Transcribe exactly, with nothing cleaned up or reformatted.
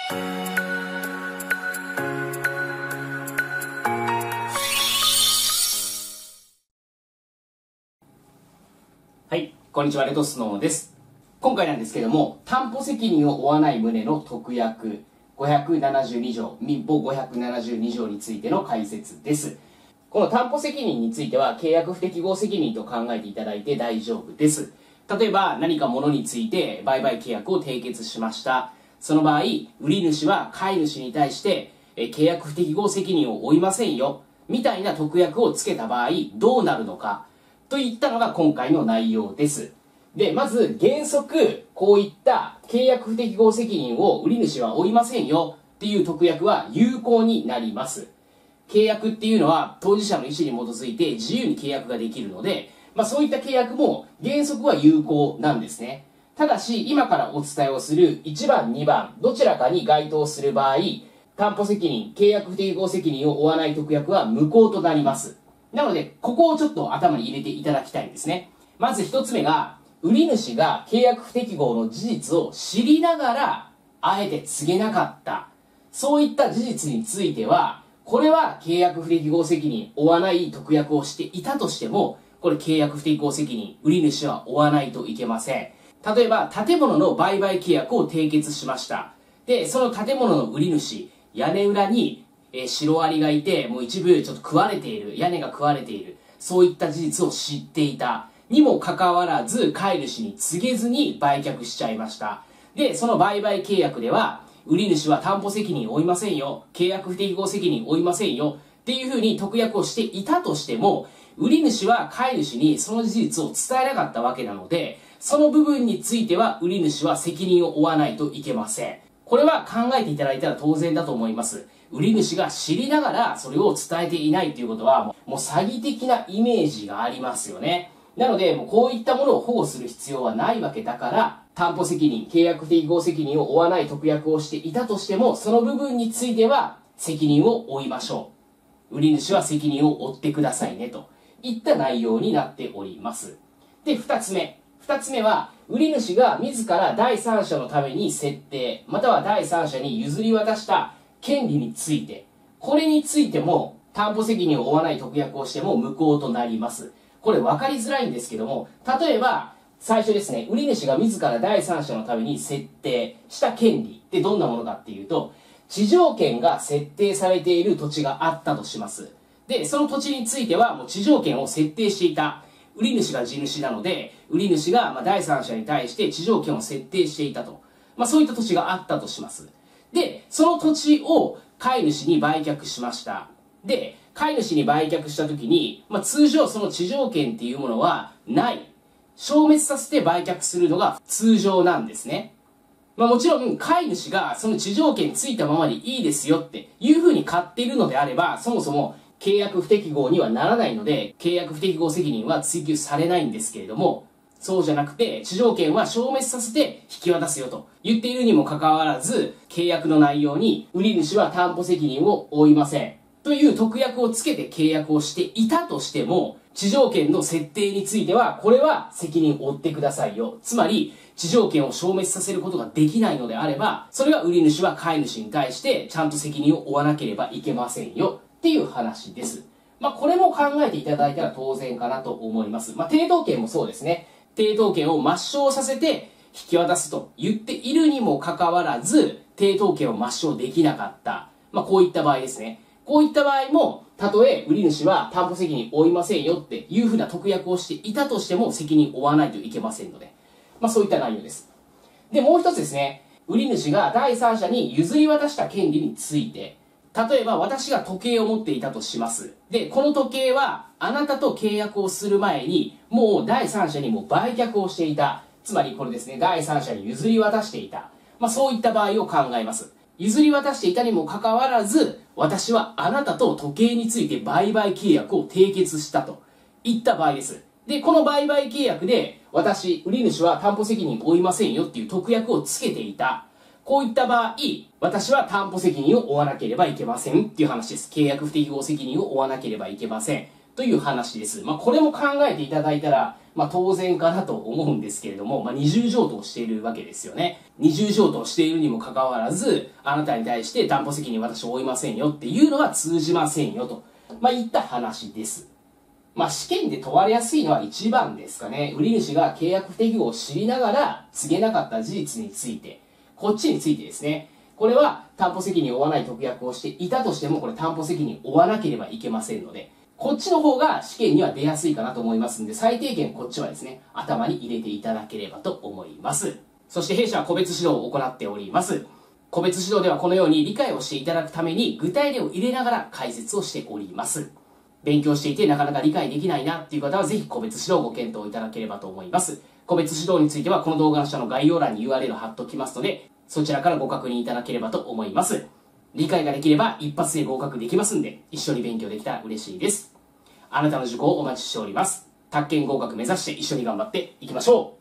はい、こんにちは、レトスノーです。今回なんですけども、担保責任を負わない旨の特約ごひゃくななじゅうに条、民法ごひゃくななじゅうに条についての解説です。この担保責任については、契約不適合責任と考えていただいて大丈夫です。例えば、何か物について売買契約を締結しました。その場合、売り主は買い主に対して、え契約不適合責任を負いませんよ、みたいな特約をつけた場合、どうなるのか。といったのが今回の内容です。で、まず原則、こういった契約不適合責任を売り主は負いませんよっていう特約は有効になります。契約っていうのは当事者の意思に基づいて自由に契約ができるので、まあそういった契約も原則は有効なんですね。ただし、今からお伝えをするいちばん、にばん、どちらかに該当する場合、担保責任、契約不適合責任を負わない特約は無効となります。なので、ここをちょっと頭に入れていただきたいんですね。まず一つ目が、売り主が契約不適合の事実を知りながら、あえて告げなかった。そういった事実については、これは契約不適合責任負わない特約をしていたとしても、これ契約不適合責任、売り主は負わないといけません。例えば、建物の売買契約を締結しました。で、その建物の売り主、屋根裏に、えー、シロアリがいて、もう一部ちょっと食われている、屋根が食われている、そういった事実を知っていた。にもかかわらず、買い主に告げずに売却しちゃいました。で、その売買契約では、売り主は担保責任を負いませんよ、契約不適合責任を負いませんよ、っていうふうに特約をしていたとしても、売り主は買い主にその事実を伝えなかったわけなので、その部分については、売り主は責任を負わないといけません。これは考えていただいたら当然だと思います。売り主が知りながらそれを伝えていないということは、もう詐欺的なイメージがありますよね。なので、もうこういったものを保護する必要はないわけだから、担保責任、契約不適合責任を負わない特約をしていたとしても、その部分については責任を負いましょう。売り主は責任を負ってくださいね、といった内容になっております。で、二つ目。二つ目は、売り主が自ら第三者のために設定、または第三者に譲り渡した権利について、これについても担保責任を負わない特約をしても無効となります。これ分かりづらいんですけども、例えば最初ですね、売り主が自ら第三者のために設定した権利ってどんなものかっていうと、地上権が設定されている土地があったとします。で、その土地についてはもう地上権を設定していた。売り主が地主なので、売り主がまあ第三者に対して地上権を設定していたと。まあそういった土地があったとします。で、その土地を買い主に売却しました。で、買い主に売却したときに、まあ、通常その地上権っていうものはない。消滅させて売却するのが通常なんですね。まあ、もちろん、買い主がその地上権ついたままでいいですよっていうふうに買っているのであれば、そもそも契約不適合にはならないので、契約不適合責任は追及されないんですけれども、そうじゃなくて、地上権は消滅させて引き渡すよと言っているにもかかわらず、契約の内容に売り主は担保責任を負いませんという特約をつけて契約をしていたとしても、地上権の設定については、これは責任を負ってくださいよ。つまり、地上権を消滅させることができないのであれば、それは売り主は買い主に対してちゃんと責任を負わなければいけませんよっていう話です。まあ、これも考えていただいたら当然かなと思います。まあ、抵当権もそうですね。抵当権を抹消させて引き渡すと言っているにもかかわらず、抵当権を抹消できなかった。まあ、こういった場合ですね。こういった場合も、たとえ売り主は担保責任負いませんよっていうふうな特約をしていたとしても責任を負わないといけませんので。まあそういった内容です。で、もう一つですね。売り主が第三者に譲り渡した権利について。例えば私が時計を持っていたとします。で、この時計はあなたと契約をする前にもう第三者にも売却をしていた。つまりこれですね。第三者に譲り渡していた。まあそういった場合を考えます。譲り渡していたにもかかわらず、私はあなたと時計について売買契約を締結したといった場合です。で、この売買契約で、私、売り主は担保責任負いませんよっていう特約をつけていた。こういった場合、私は担保責任を負わなければいけませんっていう話です。契約不適合責任を負わなければいけません。という話です。まあ、これも考えていただいたら、 まあ当然かなと思うんですけれども、まあ二重譲渡をしているわけですよね。二重譲渡をしているにもかかわらず、あなたに対して担保責任私負いませんよっていうのは通じませんよと、まあいった話です。まあ試験で問われやすいのはいちばんですかね。売り主が契約不適合を知りながら告げなかった事実について、こっちについてですね。これは担保責任を負わない特約をしていたとしても、これ担保責任を負わなければいけませんので、こっちの方が試験には出やすいかなと思いますんで、最低限こっちはですね、頭に入れていただければと思います。そして弊社は個別指導を行っております。個別指導ではこのように理解をしていただくために具体例を入れながら解説をしております。勉強していてなかなか理解できないなっていう方はぜひ個別指導をご検討いただければと思います。個別指導についてはこの動画の下の概要欄に ユーアールエル を貼っておきますので、そちらからご確認いただければと思います。理解ができれば一発で合格できますんで、一緒に勉強できたら嬉しいです。あなたの受講をお待ちしております。宅建合格目指して一緒に頑張っていきましょう。